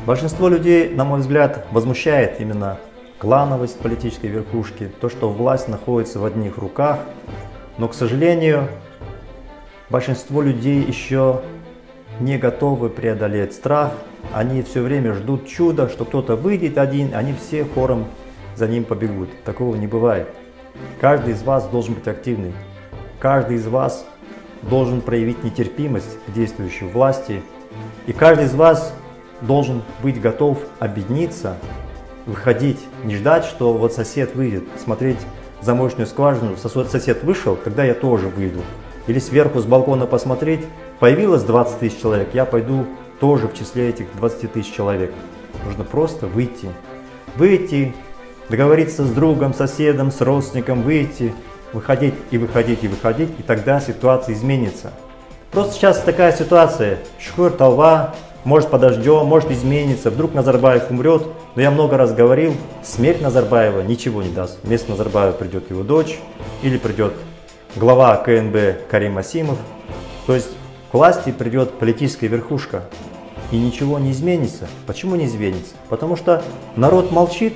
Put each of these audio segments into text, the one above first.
Большинство людей, на мой взгляд, возмущает именно клановость политической верхушки, то, что власть находится в одних руках. Но, к сожалению, большинство людей еще не готовы преодолеть страх. Они все время ждут чуда, что кто-то выйдет один, они все хором за ним побегут. Такого не бывает. Каждый из вас должен быть активный. Каждый из вас должен проявить нетерпимость к действующей власти. И каждый из вас должен быть готов объединиться, выходить, не ждать, что вот сосед выйдет, смотреть замочную скважину, сосед вышел, тогда я тоже выйду. Или сверху с балкона посмотреть, появилось 20 тысяч человек, я пойду тоже в числе этих 20 тысяч человек. Нужно просто выйти. Выйти, договориться с другом, соседом, с родственником, выйти, выходить и выходить и выходить, и тогда ситуация изменится. Просто сейчас такая ситуация, шхур, толва, может подождем, может изменится, вдруг Назарбаев умрет. Но я много раз говорил, смерть Назарбаева ничего не даст. Вместо Назарбаева придет его дочь или придет глава КНБ Карим Асимов. То есть к власти придет политическая верхушка и ничего не изменится. Почему не изменится? Потому что народ молчит.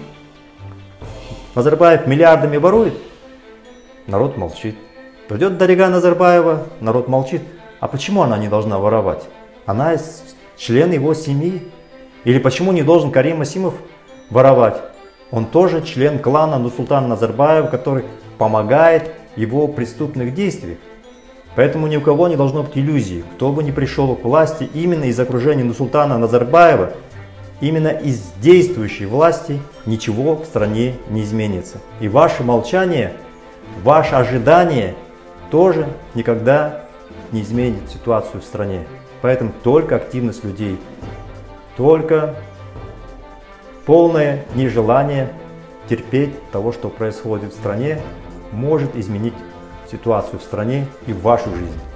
Назарбаев миллиардами ворует, народ молчит. Придет Дарига Назарбаева, народ молчит. А почему она не должна воровать? Она член его семьи. Или почему не должен Карим Асимов воровать? Он тоже член клана Нурсултана Назарбаева, который помогает его преступных действиях. Поэтому ни у кого не должно быть иллюзий. Кто бы ни пришел к власти именно из окружения Нурсултана Назарбаева, именно из действующей власти ничего в стране не изменится. И ваше молчание, ваше ожидание тоже никогда не изменит ситуацию в стране. Поэтому только активность людей, только полное нежелание терпеть того, что происходит в стране, может изменить ситуацию в стране и в вашу жизнь.